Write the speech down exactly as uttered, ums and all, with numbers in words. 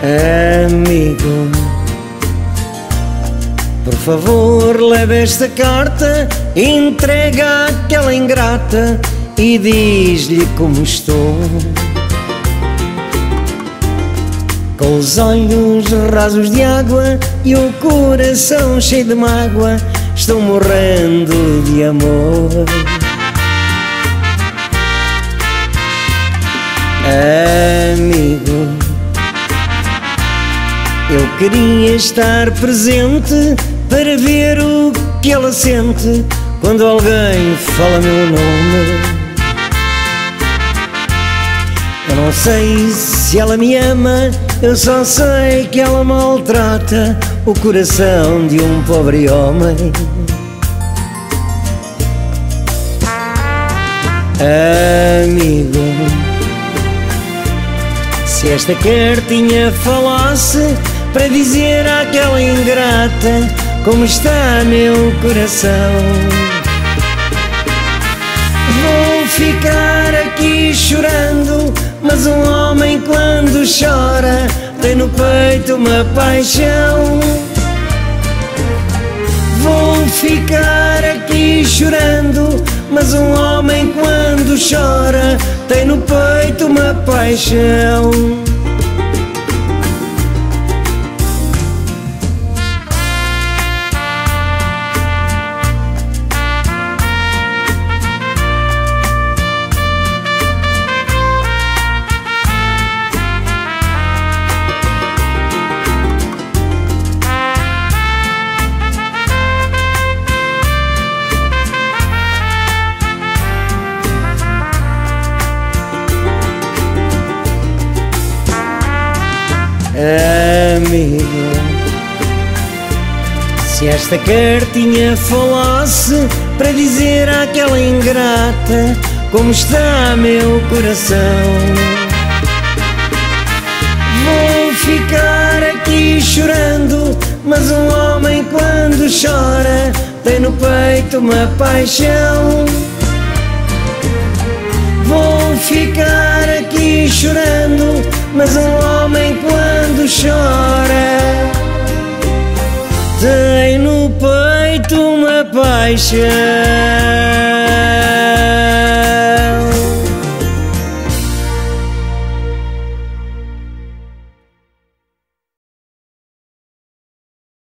Amigo, por favor, leve esta carta, entrega àquela ingrata e diz-lhe como estou. Com os olhos rasos de água e o coração cheio de mágoa, estou morrendo de amor. Amigo, eu queria estar presente para ver o que ela sente quando alguém fala meu nome. Eu não sei se ela me ama, eu só sei que ela maltrata o coração de um pobre homem. Amigo, se esta cartinha falasse para dizer àquela ingrata como está meu coração, vou ficar aqui chorando, mas um homem quando chora tem no peito uma paixão. Vou ficar aqui chorando, mas um homem quando chora tem no peito uma paixão. Amigo, se esta cartinha falasse para dizer àquela ingrata como está meu coração, vou ficar aqui chorando, mas um homem quando chora tem no peito uma paixão. Vou ficar aqui chorando, mas um homem quando chora tem no peito uma paixão.